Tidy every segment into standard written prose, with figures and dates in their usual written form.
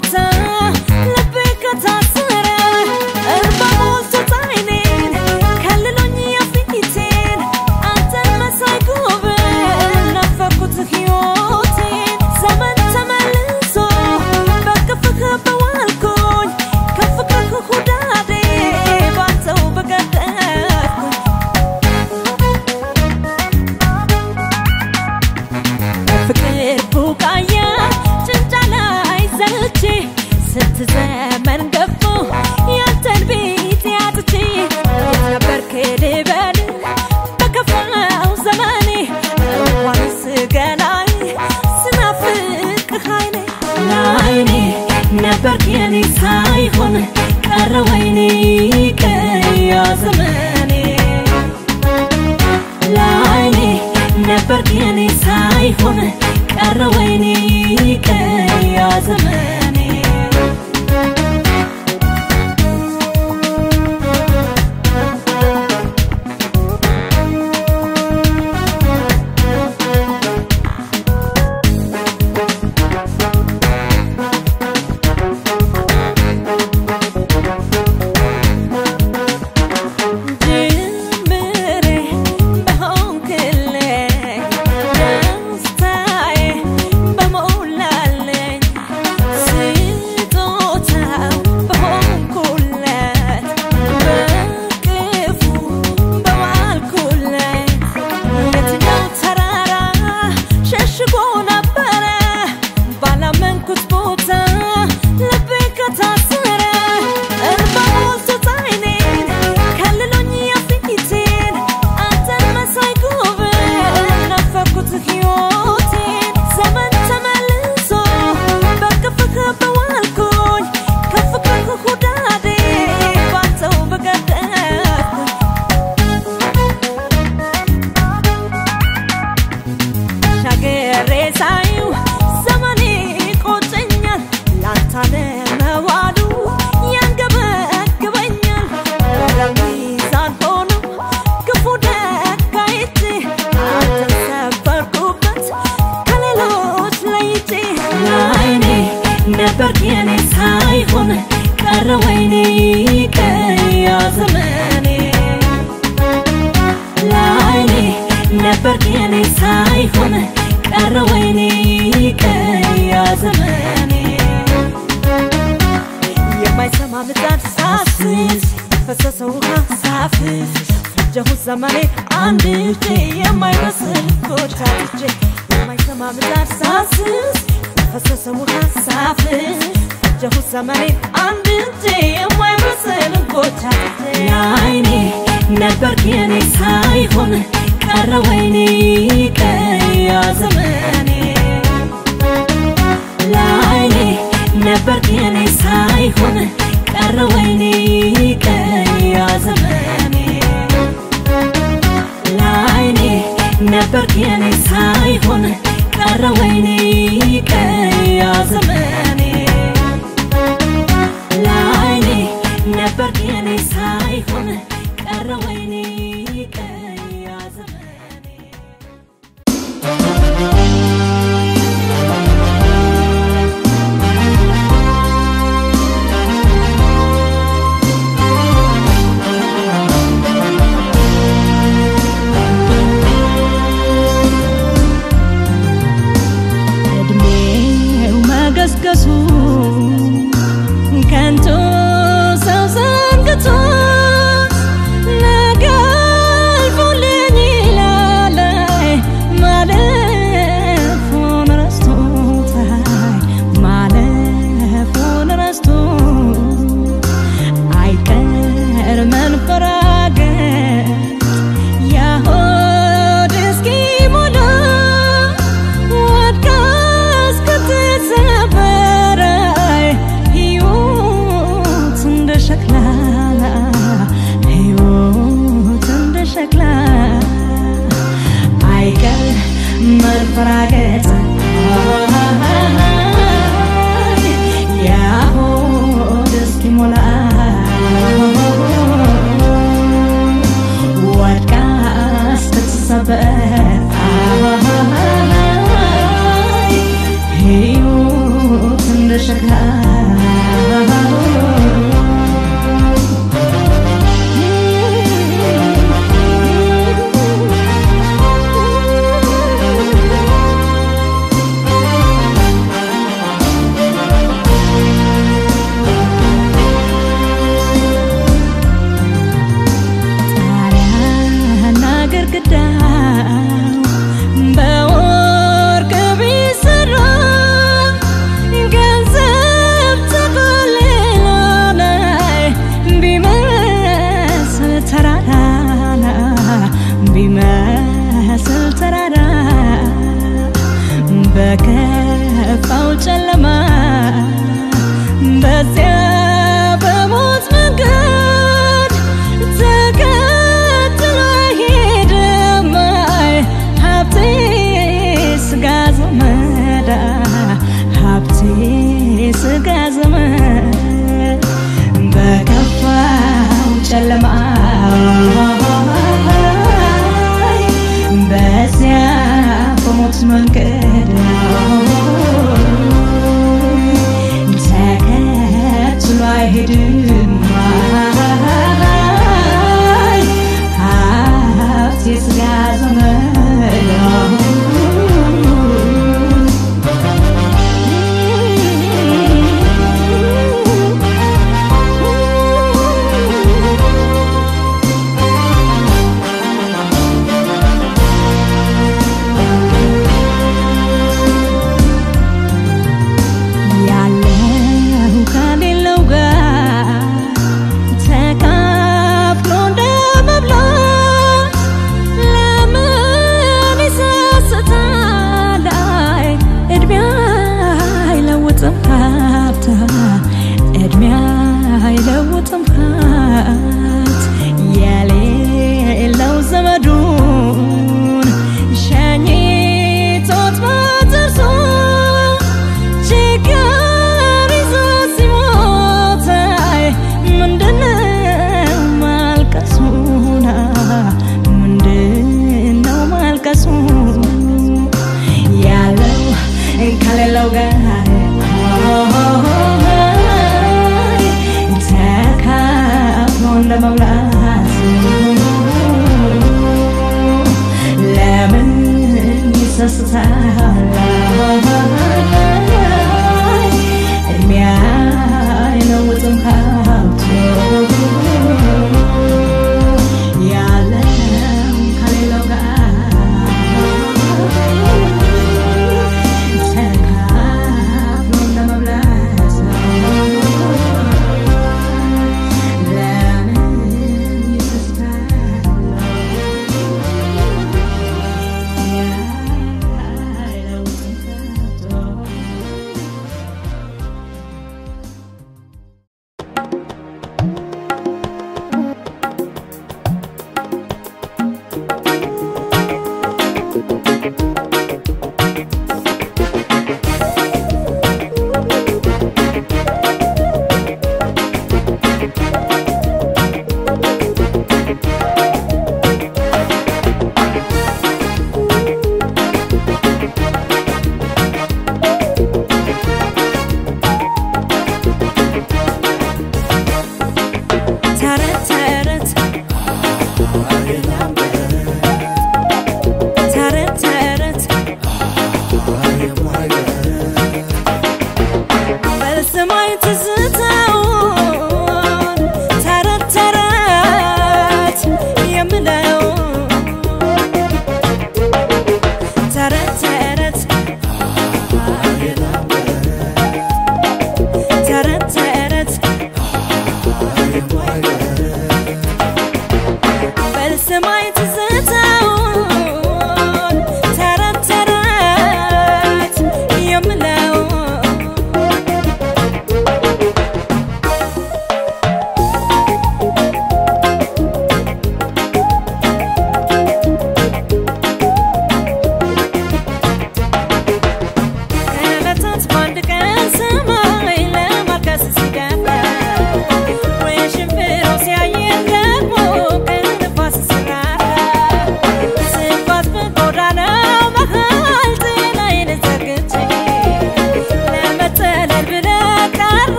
ቦታ ልቤ ከታሰረ እርባ ሞልቶት ዓይኔን ከልሎኝ የፊቴን አንተን መሳይ ጉብል ናፈኩት ሕይወቴን ዘመን ተመልሶ በቅፍህ በዋልኩኝ ከፍቅርህ ሁዳዴ ባንተው በቀደፍኩኝ ፍቅር ቡቃያ ጭንጫ ላይ ዘርቼ ስንት ዘመን ገፎ ያንተን ቤት ያጥቼ የት ነበርክ ልበል በከፋው ዘመኔ እንኳንስ ገላዬ ስናፍቅህ ዓይኔ ነበርክ የኔ ሳይሆን ቀረ ወይኔ ቀያ ዘመኔ ለዓይኔ ነበርክ የኔ ሳይሆን ቀረ ወይኔ ቀያ ዘመኔ ነበርክ የኔ ሳይሆን ቀረ ወይኔ ቀያ ዘመኔ ለዓይኔ ነበርክ የኔ ሳይሆን ቀረ ወይኔ ቀያ ዘመኔ የማይሰማ ምጣድ ሳስስ ፈሰሰው ሳፍስ ፈጀሁት ዘመኔ አንድ እጄ የማይመስል ጎታቼ የማይሰማ ምጣድ ሳስስ ፈሰሰው ሳፍስ ፈጀሁት ዘመኔ አንድ እጄ የማይመስል ጎታቼ ለዓይኔ ነበርክ የኔ ሳይሆን ቀረ ወይኔ ቀያ ዘመኔ ለዓይኔ ነበርክ የኔ ሳይሆን ቀረ ወይኔ ቀያ ዘመኔ ለዓይኔ ነበርክ የኔ ሳይሆን ቀረ ወይኔ ቀያ ዘመኔ ለዓይኔ ነበርክ የኔ ሳይሆን ቀረ ወይኔ ቀያ ዘመኔ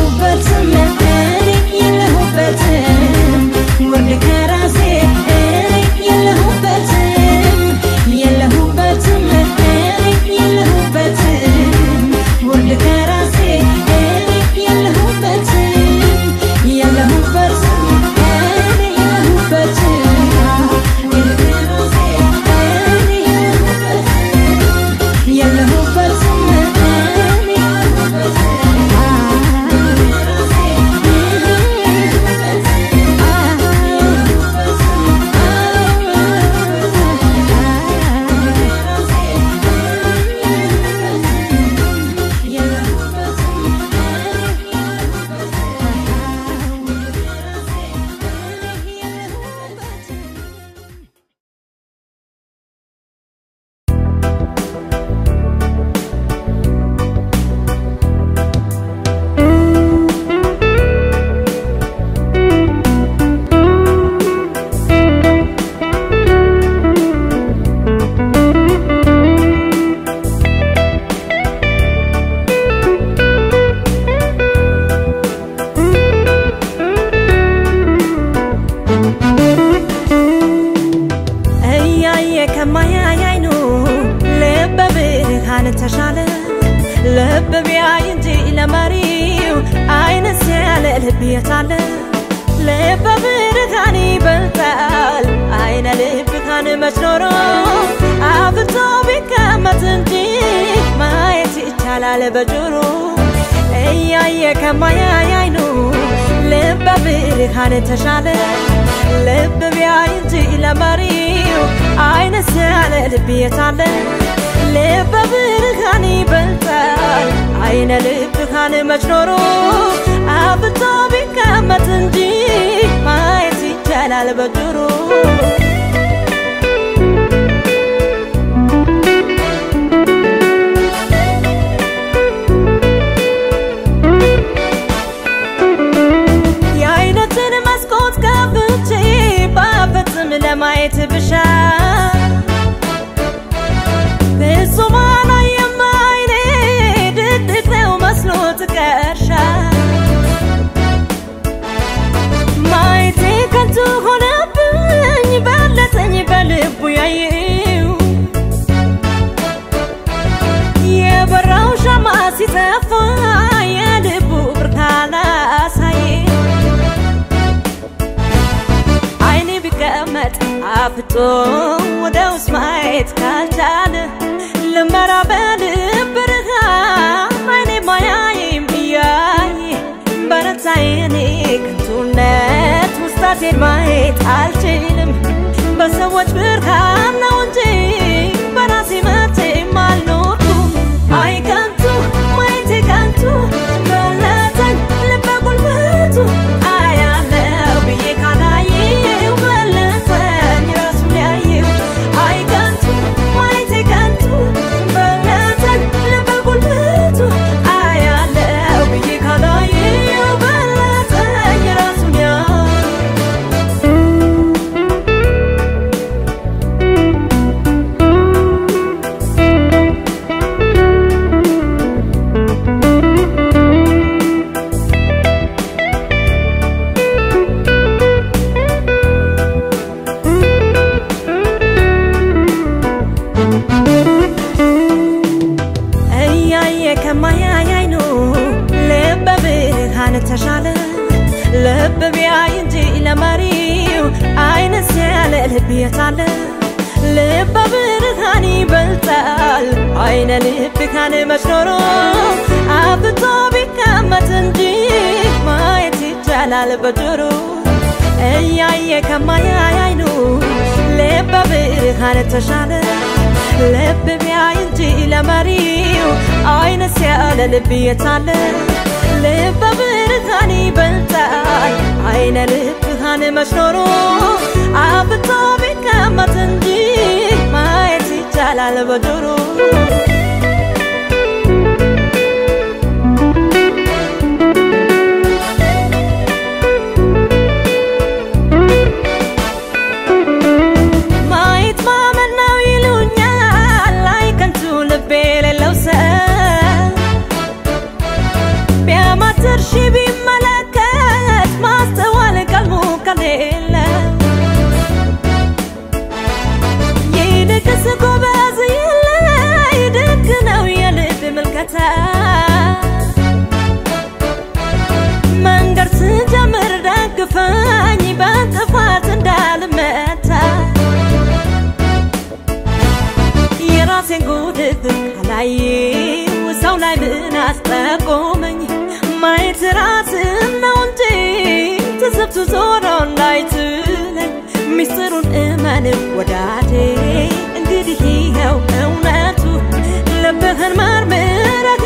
لب بيعينتي إلى مريو عين السيالة لبي يتعلى لب برغاني بلتال عين لب كان مجنورو عفتو بكامة تنجي ما يتعلى بجورو أي كما يعينو لب برغاني تشالى لب بيعينتي إلى مريو عين السيالة لبي يتعلى لب برغاني بلتال عين لب كان مجنورو عفتو بكامة تنجي ما يتعلى بجورو لما يتبشى بالصمانة يما عيني ددت ومسلوط كرشا ما يتكنتو هنا بني بلتني بلب ويايو يا براو شماسي تفا يا لبو بركانا أسايو عفتو ودو سمعت كالجانة لما رابل برغا عيني ما يايم إياي برد عيني كنتو نت مستطير ما يتعالجيلم بسوج برغا نونجي براسي ماتي مالنوكو أي كنتو ما يتي كنتو بلاتن لبقول باتو أيا لبي كانايي لب بيعينتي إلى مريو عين السيالة لبي يتعلى لب برغاني بلتال عين لب كان مجنورو عفتو بكامة تنجي ما يتجلال بجورو أي كما يعينو لب برغاني تشالى لب بيعينتي إلى مريو عين السيالة لبي يتعلى لب برغاني بلتال عين لب كان مجنورو عفتو بكامة تنجي ما يتجلال بجورو ما يتمامن ويلونيا لاي كنتو لبي للوسا بيا ما ترشي بي ያቆመኝ ማየት ራስን ነው እንጂ ተሰብቶ ዞሮ እንዳይጥለኝ ሚስጥሩን እመን ወዳጄ እንግዲህ ይኸው እውነቱ ልብህን መርምረህ